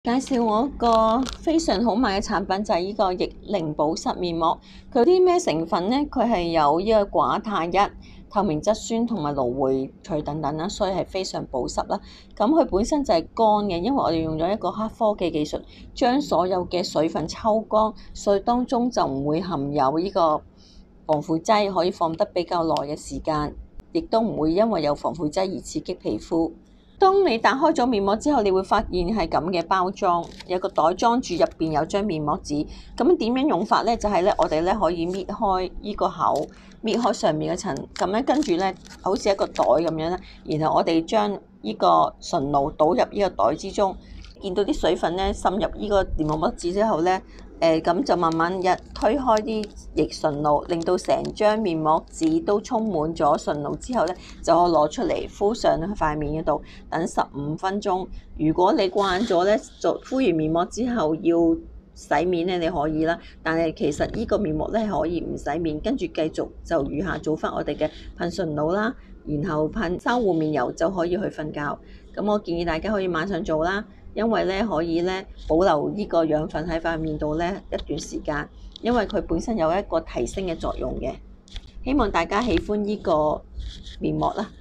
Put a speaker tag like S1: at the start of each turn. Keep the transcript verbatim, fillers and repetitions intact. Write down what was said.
S1: 介紹我一個非常好賣嘅產品就係呢個逆齡保濕面膜。佢啲咩成分呢？佢係有呢個寡肽一、透明質酸同埋蘆薈萃等等啦，所以係非常保濕啦。咁佢本身就係乾嘅，因為我哋用咗一個黑科技技術，將所有嘅水分抽乾，所以當中就唔會含有呢個防腐劑，可以放得比較耐嘅時間，亦都唔會因為有防腐劑而刺激皮膚。當你打開咗面膜之後，你會發現係咁嘅包裝，有個袋裝住，入邊有張面膜紙。咁點樣用法咧？就係咧，我哋咧可以搣開依個口，搣開上面嘅層，咁咧跟住咧，好似一個袋咁樣啦。然後我哋將依個純露倒入呢個袋之中，見到啲水分咧滲入呢個面膜紙之後咧。誒咁、呃、就慢慢日推開啲逆純露，令到成張面膜紙都充滿咗純露之後咧，就可以攞出嚟敷上塊面嗰度，等十五分鐘。如果你慣咗咧，做敷完面膜之後要洗面咧，你可以啦。但係其實呢個面膜咧可以唔洗面，跟住繼續就餘下做翻我哋嘅噴純露啦，然後噴修護面油就可以去瞓覺。咁我建議大家可以晚上做啦。因為咧可以咧保留呢個養分喺塊面度咧一段時間，因為佢本身有一個提升嘅作用嘅。希望大家喜歡呢個面膜啦。